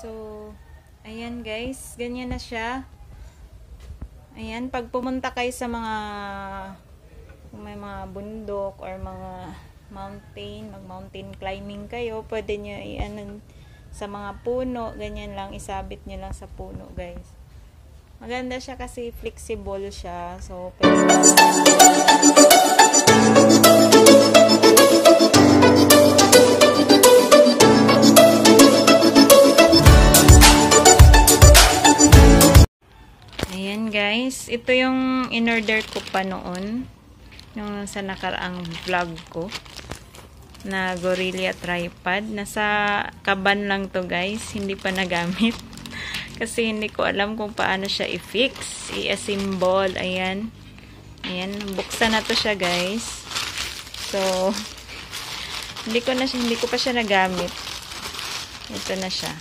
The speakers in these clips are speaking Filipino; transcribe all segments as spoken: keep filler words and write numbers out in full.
So, ayan guys, ganyan na siya. Ayan, pag pumunta kayo sa mga kung may mga bundok or mga mountain, mag-mountain climbing kayo, pwede nyo i-ano sa mga puno, ganyan lang, isabit nyo lang sa puno guys. Maganda siya kasi flexible siya. So, pwede ayan guys, ito yung in-order ko pa noon yung sa nakaraang vlog ko na Gorilla tripod. Nasa kaban lang to guys, hindi pa nagamit kasi hindi ko alam kung paano siya i-fix, i-assemble. Ayan, ayan, buksan na to siya guys. So hindi ko na siya, hindi ko pa siya nagamit. Ito na siya,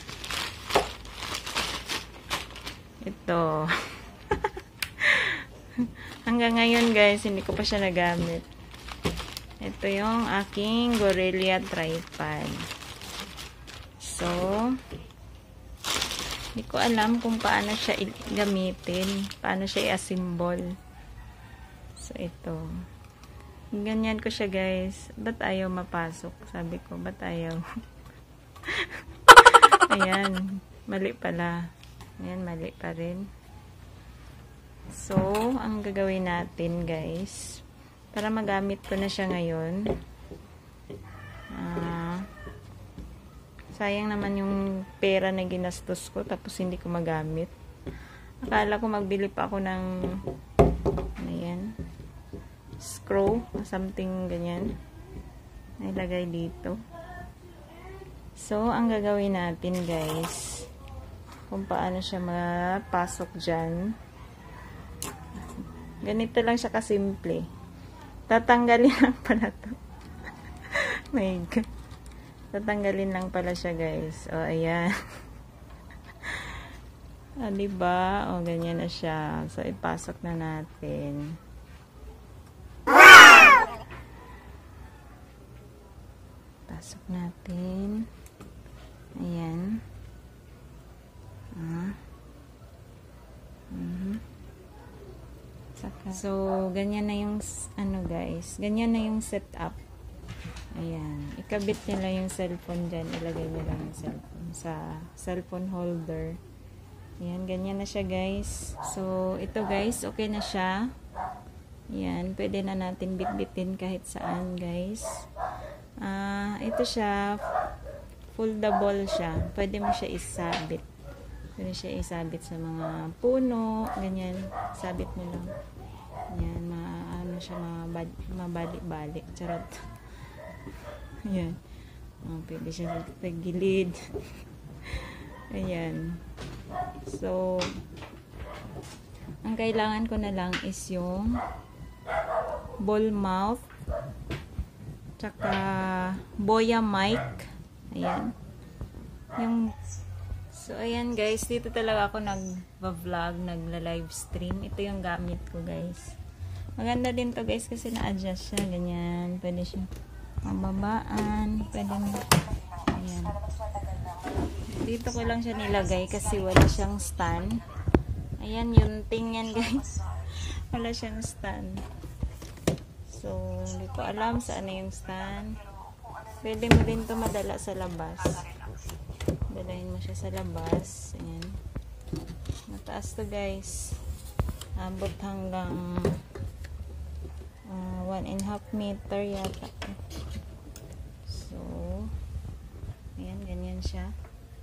ito. Hanggang ngayon guys, hindi ko pa siya nagamit. Ito yung aking Gorilla tripod. So, hindi ko alam kung paano siya gamitin, paano siya i-assemble. So, ito. Ganyan ko siya guys. Ba't ayaw mapasok? Sabi ko, ba't ayaw? Ayan, mali pala. Ayan, mali pa rin. So, ang gagawin natin guys, para magamit ko na siya ngayon, uh, sayang naman yung pera na ginastos ko, tapos hindi ko magamit. Akala ko magbili pa ako ng, ayan, screw, something ganyan, nilagay dito. So, ang gagawin natin guys, kung paano siya mapasok dyan, ganito lang siya kasimple. Tatanggalin lang pala to. My God. Tatanggalin lang pala siya guys. O, ayan. Ah, diba? O, ganyan na siya. So, ipasok na natin. Pasok natin. Ayan. Ah. Mhm. So, ganyan na yung, ano guys, ganyan na yung setup. Ayan. Ikabit nyo lang yung cellphone dyan. Ilagay nyo lang yung cellphone sa cellphone holder. Ayan, ganyan na siya guys. So, ito guys, okay na siya. Ayan, pwede na natin bitbitin kahit saan guys. Ah, uh, ito siya, foldable siya. Pwede mo siya isabit. Pwede siya isabit sa mga puno, ganyan. Sabit mo lang. Yan, maano siya, mabalik-balik. Charot. Ayan. Oh, pwede siya sa gilid. Ayan. So, ang kailangan ko na lang is yung ball mouth, tsaka boya mic. Ayan. Yung So, ayan guys, dito talaga ako nag-vlog, nagla-live stream. Ito yung gamit ko guys. Maganda din to guys kasi na-adjust siya, ganyan. Pwede siya mababaan, pwede mo, ayan. Dito ko lang siya nilagay kasi wala siyang stand. Ayan, yung thing yan guys. Wala siyang stand. So, hindi ko alam saan na yung stand. Pwede mo din to madala sa labas. Dalahin mo siya sa labas. Ayan. Mataas to guys. Abot hanggang uh, one and a half meter yata. So, ayan, ganyan siya.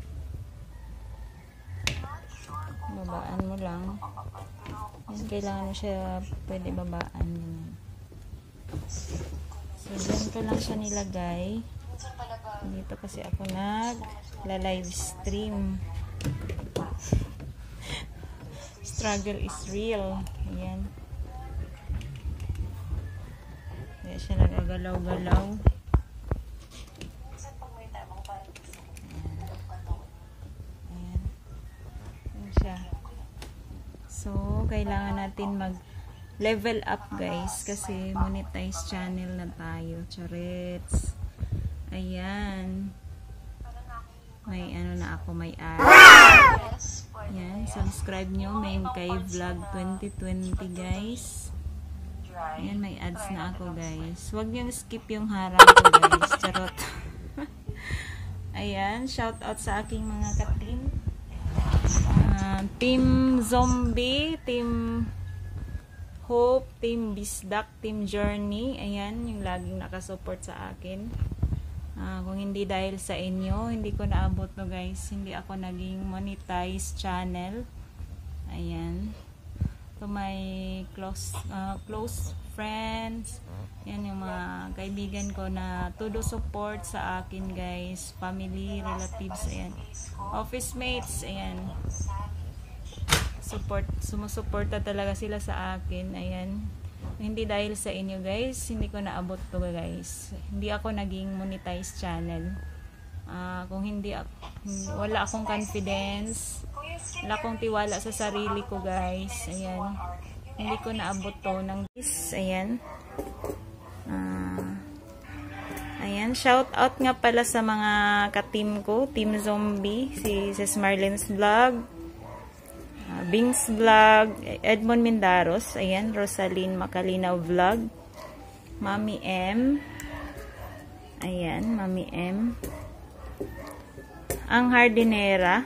Babaan mo lang. Ayan, kailangan mo siya pwede babaan. Ganyan. So, dyan ko lang siya nilagay. Dito kasi ako nag la-live stream. Struggle is real. Ayan. Kaya siya nagagalaw-galaw. Ayan. Ayan siya. So, kailangan natin mag level up guys kasi monetize channel na tayo. Charets. Ayan. May ano na ako, may ads. Yan, subscribe nyo. May kay Vlog twenty twenty, guys. Ayan, may ads na ako, guys. Huwag nyo skip yung harang ko, guys. Charot. Ayan, shout out sa aking mga ka-team. Uh, Team Zombie, Team Hope, Team Bisdak, Team Journey. Ayan, yung laging nakasupport sa akin. Uh, kung hindi dahil sa inyo, hindi ko naabot to, guys. Hindi ako naging monetized channel. Ayan. To my close uh, close friends. Yan yung mga kaibigan ko na todo support sa akin, guys. Family, relatives, ayan. Office mates, ayan. Support, sumusuporta talaga sila sa akin. Ayan. Hindi dahil sa inyo, guys, hindi ko naabot to, guys. Hindi ako naging monetized channel. Uh, kung hindi, wala akong confidence, wala akong tiwala sa sarili ko, guys. Ayan. Hindi ko naabot to ng this. Ayan. Uh, ayan. Shout out nga pala sa mga ka-team ko. Team Zombie. Si Sis Marlene's Vlog. Uh, Bing's Vlog, Edmond Mindaros, ayan, Rosaline Macalinaw Vlog, Mami M, ayan, Mami M, Ang Hardinera.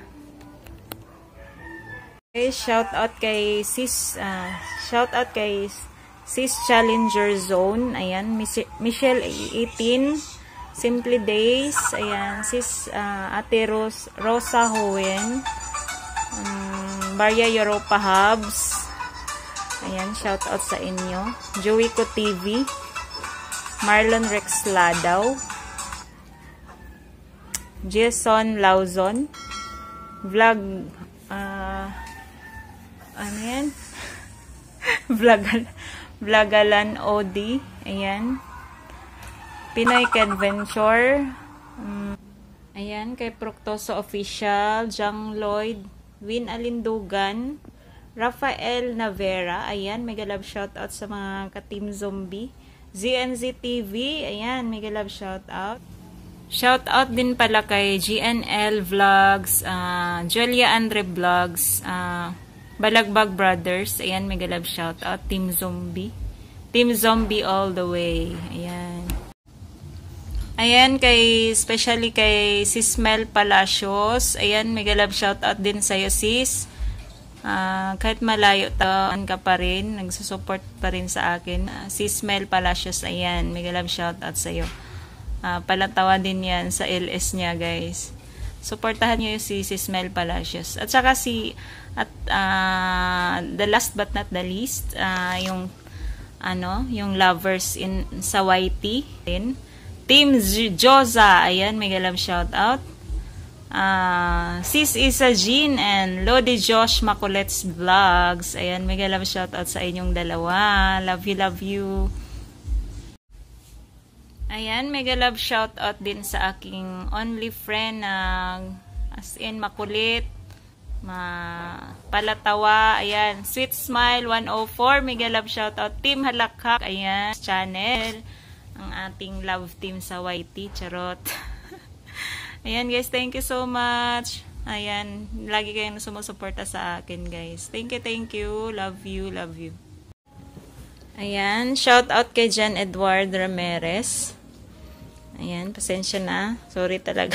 Okay, shout out kay Sis, uh, shout out kay Sis Challenger Zone, ayan, Michelle eighteen, Simply Days, ayan, Sis uh, Ate Ros Rosa Hoen, um, Barya Europa Hubs. Ayan, shout out sa inyo. Joey Ko T V. Marlon Rex Ladaw. Jason Lauzon. Vlog uh, ano yan? Vlog Vlogalan O D. Ayan. Pinoy Adventure. Um, ayan, kay Proctoso Official. Jang Lloyd. Win Alindugan, Rafael Navera, ayan, mega love shoutout sa mga ka-team Zombie. Z N Z T V, ayan, mega love shoutout. Shoutout din pala kay G N L Vlogs, uh, Julia Andre Vlogs, uh, Balagbag Brothers, ayan, mega love shoutout. Team Zombie. Team Zombie all the way, ayan. Ayan, kay, especially kay Sis Mel Palacios. Ayan, mega love shoutout din sa'yo, sis. Uh, kahit malayo, taan ka pa rin. Nagsusupport pa rin sa akin. Uh, Sis Mel Palacios, ayan, mega love shoutout sa'yo. Uh, palatawa din yan sa L S niya, guys. Supportahan nyo yung si Sis Mel Palacios. At saka si, at uh, the last but not the least, uh, yung, ano, yung lovers in sa Y T din. Team Joza, ayan, mega love shoutout. Uh, Sis Isa Jean and Lodi Josh Maculet's Vlogs, ayan, mega love shoutout sa inyong dalawa. Love you, love you. Ayan, mega love shoutout din sa aking only friend na uh, as in makulit, ma palatawa, ayan, Sweet Smile one oh four, mega love shoutout. Team Halakhak, ayan, channel. Ang ating love team sa Y T, charot. Ayan, guys, thank you so much. Ayan, lagi kayong sumusuporta sa akin, guys. Thank you, thank you. Love you, love you. Ayan, shout out kay Jan Edward Ramirez. Ayan, pasensya na. Sorry talaga.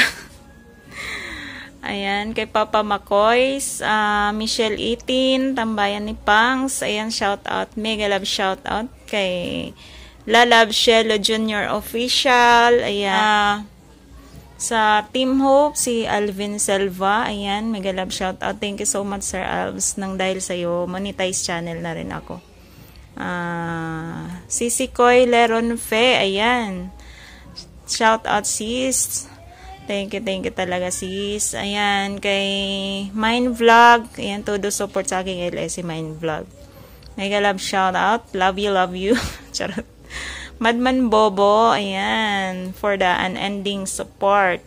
Ayan, kay Papa Makoys, uh, Michelle eighteen, Tambayan ni Pangs. Ayan, shout out. Mega love shout out kay Lalab Shelo Junior Official. Ayan. Uh, sa Team Hope, si Alvin Selva. Ayan, mega love shout out. Thank you so much, Sir Alves. Nang dahil sa'yo, monetize channel na rin ako. Uh, si Sikoy Leron Fe. Ayan. Shout out, sis. Thank you, thank you talaga, sis. Ayan, kay Mind Vlog. Ayan, todo support sa aking L S si Mind Vlog. Mega love shout out. Love you, love you. Charot. Madman Bobo, ayan, for the unending support.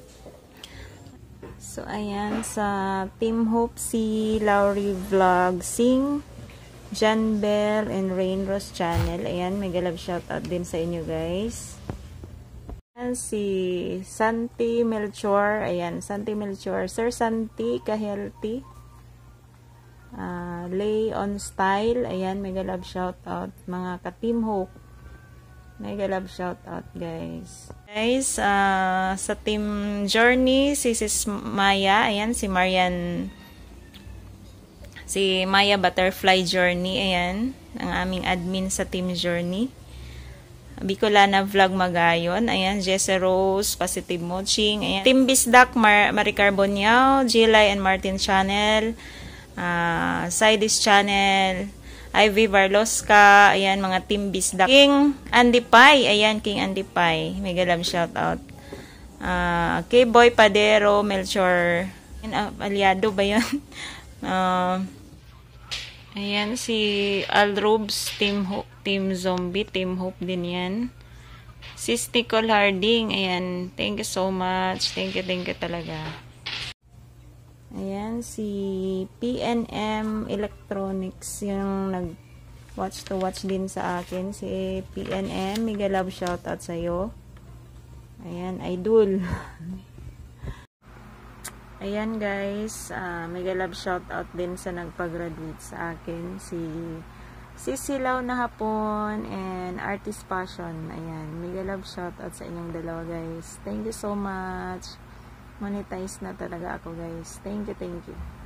So, ayan, sa Team Hope, si Laurie Vlog, Sing, John Bell, and Rain Rose Channel. Ayan, mega love shoutout din sa inyo, guys. Ayan, si Santi Melchor. Ayan, Santi Melchor. Sir Santi, ka-healthy. Uh, lay on style. Ayan, mega love shout out. Mga ka-Team Hope. Mega love shout out, guys. Guys, uh, sa Team Journey, si Sis Maya. Ayan, si Marian. Si Maya Butterfly Journey. Ayan, ang aming admin sa Team Journey. Bicolana Vlog Magayon. Ayan, Jesse Rose, Positive Moching. Ayan, Team Bisdak, Mar Maricar Bonyao, Jilay and Martin Channel, uh, Sidis Channel, Ivy Barlosca. Ayan, mga Team Bisdak. King Andy Pai. Ayan, King Andy Pai. Mega love shout out. Uh, K-Boy Padero, Melchor. Ayan, uh, aliado ba yun? uh, Ayan, si Alrubs, Team Hope, Team Zombie, Team Hope din yan. Sis Nicole Harding, ayan, thank you so much. Thank you, thank you talaga. Ayan, si P N M Electronics, yung nag-watch to watch din sa akin. Si P N M, mega love shoutout sa'yo. Ayan, idol. Ayan guys, uh, mega love shoutout din sa nagpa-graduate sa akin, si Sisilaw na Hapon and Artist Passion. Ayan, mega love shoutout sa inyong dalawa guys. Thank you so much. Monetize na talaga ako guys. Thank you, thank you.